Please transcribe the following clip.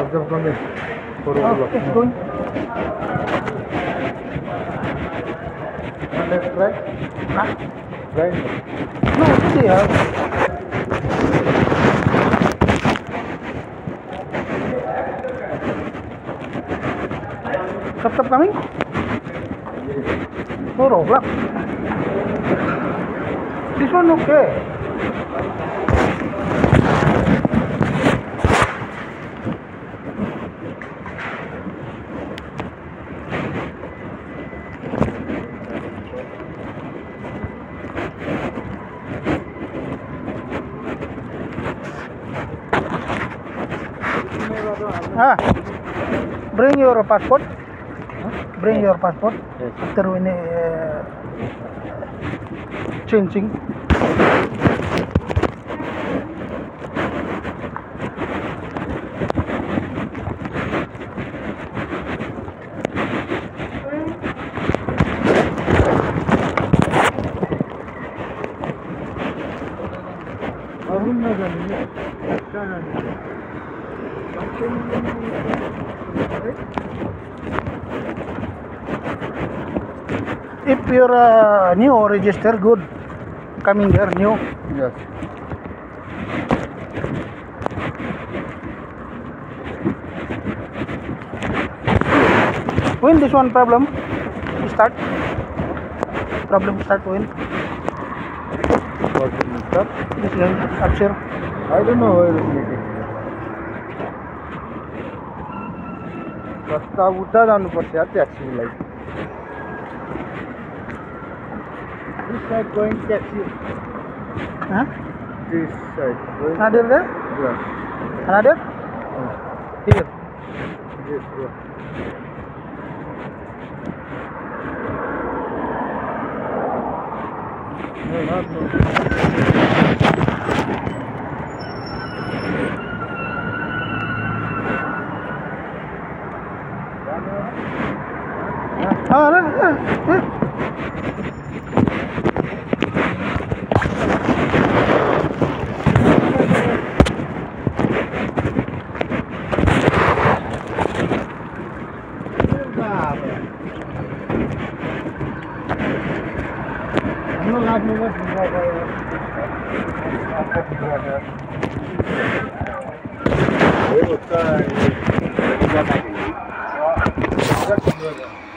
them coming. It's going. Let's try. Huh? Try. No, see here. Stop coming. 4 o'clock. This one okay. Bring your passport. Bring your passport. Yes. After when changing. If you're new or register, good. Coming here new. Yes. When this one problem start? Problem start when? What will start? This guy upstairs. I don't know where it's meeting. रास्ता उता जानुपर्छ यार ट्याक्सीलाई. This side going taxi. Huh? This side going. Another there? Yeah. Another? Here. Yes, yeah. No, not no. Hey, what's